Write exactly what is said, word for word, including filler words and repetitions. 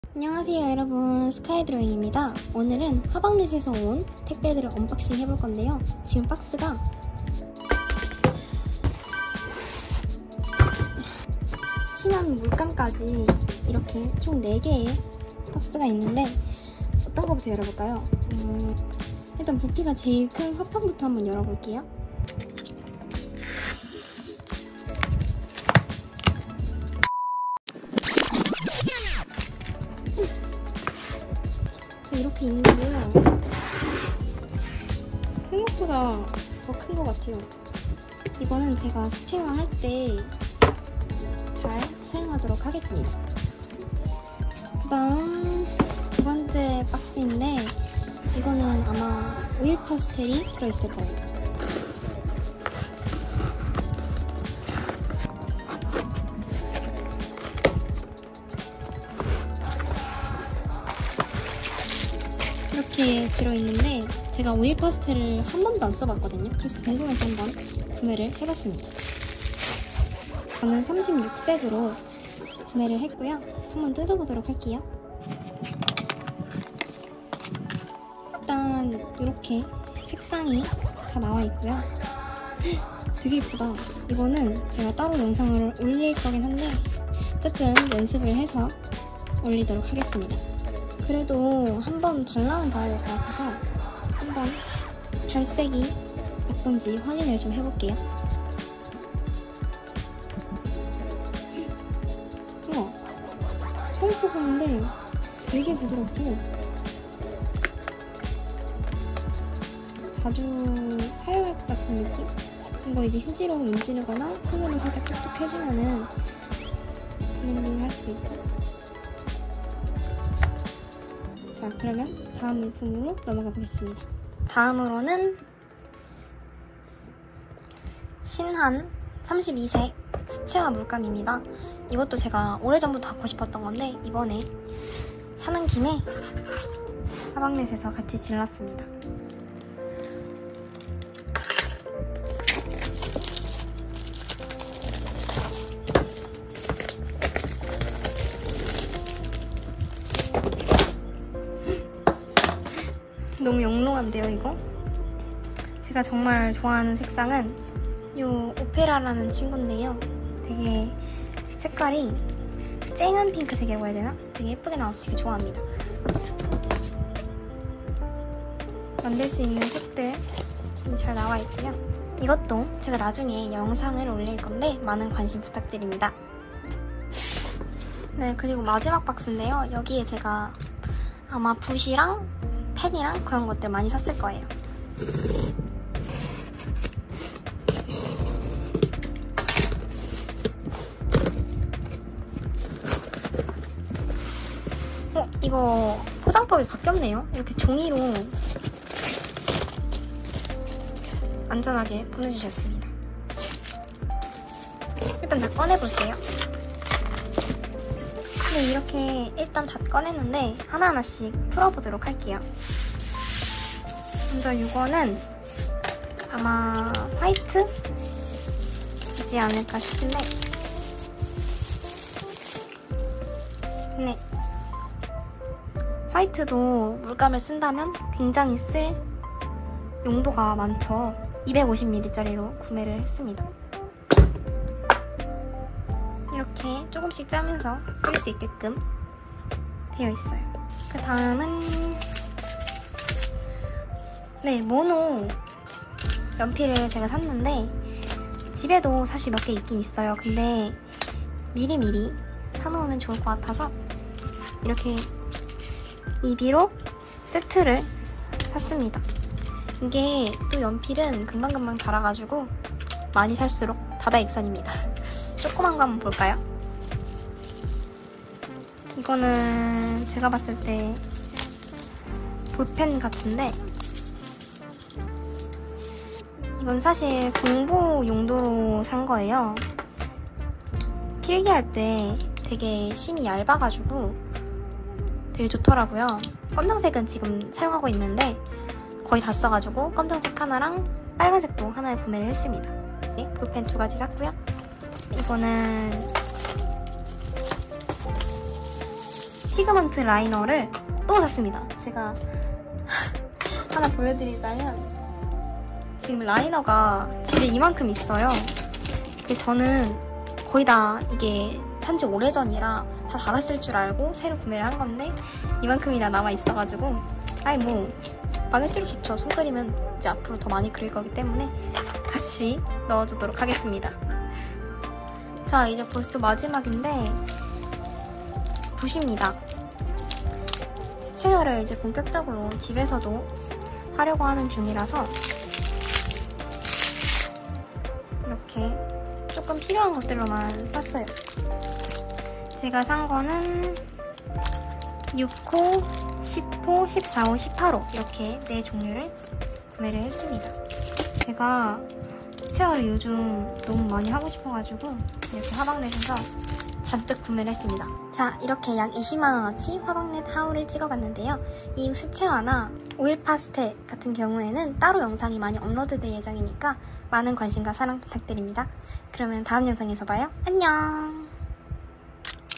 안녕하세요 여러분, 스카이드로잉입니다. 오늘은 화방넷에서 온 택배들을 언박싱 해볼 건데요. 지금 박스가 신한 물감까지 이렇게 총 네 개의 박스가 있는데 어떤 거부터 열어볼까요? 음, 일단 부피가 제일 큰 화판부터 한번 열어볼게요. 이렇게 있는데요. 생각보다 더 큰 것 같아요. 이거는 제가 수채화 할 때 잘 사용하도록 하겠습니다. 그 다음 두 번째 박스인데 이거는 아마 오일 파스텔이 들어있을 거예요. 이렇게 들어있는데 제가 오일 파스텔을 한 번도 안 써봤거든요. 그래서 궁금해서 한번 구매를 해봤습니다. 저는 삼십육 색으로 구매를 했고요. 한번 뜯어보도록 할게요. 일단 이렇게 색상이 다 나와 있고요. 되게 예쁘다. 이거는 제가 따로 영상을 올릴 거긴 한데 어쨌든 연습을 해서 올리도록 하겠습니다. 그래도 한번 발라는 봐야 될 것 같아서 한번 발색이 어떤지 확인을 좀 해볼게요. 우와, 처음 써보는데 되게 부드럽고 자주 사용할 것 같은 느낌? 이거 이제 휴지로 문지르거나 컬러를 살짝 톡톡 해주면은 블렌딩 할 수도 있고. 자, 그러면 다음 물품으로 넘어가 보겠습니다. 다음으로는 신한 삼십이 색 수채화 물감입니다. 이것도 제가 오래전부터 갖고 싶었던 건데 이번에 사는 김에 화방넷에서 같이 질렀습니다. 너무 영롱한데요, 이거? 제가 정말 좋아하는 색상은 이 오페라라는 친구인데요. 되게 색깔이 쨍한 핑크색이라고 해야 되나? 되게 예쁘게 나와서 되게 좋아합니다. 만들 수 있는 색들이 잘 나와 있고요. 이것도 제가 나중에 영상을 올릴 건데 많은 관심 부탁드립니다. 네, 그리고 마지막 박스인데요. 여기에 제가 아마 붓이랑 펜이랑 그런 것들 많이 샀을 거예요. 어? 이거 포장법이 바뀌었네요. 이렇게 종이로 안전하게 보내주셨습니다. 일단 다 꺼내볼게요. 네, 이렇게 일단 다 꺼냈는데 하나하나씩 풀어보도록 할게요. 먼저 이거는 아마 화이트이지 않을까 싶은데 네, 화이트도 물감을 쓴다면 굉장히 쓸 용도가 많죠. 이백오십 밀리리터짜리로 구매를 했습니다. 이렇게 조금씩 짜면서 쓸 수 있게끔 되어 있어요. 그 다음은 네, 모노 연필을 제가 샀는데 집에도 사실 몇 개 있긴 있어요. 근데 미리미리 사놓으면 좋을 것 같아서 이렇게 이비로 세트를 샀습니다. 이게 또 연필은 금방금방 닳아가지고 많이 살수록 다다익선입니다. 조그만 거 한번 볼까요? 이거는 제가 봤을 때 볼펜 같은데 이건 사실 공부 용도로 산 거예요. 필기할 때 되게 심이 얇아가지고 되게 좋더라고요. 검정색은 지금 사용하고 있는데 거의 다 써가지고 검정색 하나랑 빨간색도 하나를 구매를 했습니다. 네, 볼펜 두 가지 샀고요. 이거는 피그먼트 라이너를 또 샀습니다. 제가 하나 보여드리자면 지금 라이너가 집에 이만큼 있어요. 근데 저는 거의 다 이게 산지 오래전이라 다 닳았을 줄 알고 새로 구매를 한 건데 이만큼이나 남아 있어가지고 아이 뭐 많을수록 좋죠. 손그림은 이제 앞으로 더 많이 그릴 거기 때문에 같이 넣어주도록 하겠습니다. 자, 이제 벌써 마지막인데 붓입니다. 스체어를 이제 본격적으로 집에서도 하려고 하는 중이라서 이렇게 조금 필요한 것들로만 샀어요. 제가 산 거는 육 호, 십 호, 십사 호, 십팔 호 이렇게 네 종류를 구매를 했습니다. 제가 스체어를 요즘 너무 많이 하고 싶어가지고 이렇게 화방넷에서 잔뜩 구매를 했습니다. 자, 이렇게 약 이십만 원어치 화방넷 하울을 찍어봤는데요. 이 수채화나 오일 파스텔 같은 경우에는 따로 영상이 많이 업로드될 예정이니까 많은 관심과 사랑 부탁드립니다. 그러면 다음 영상에서 봐요. 안녕!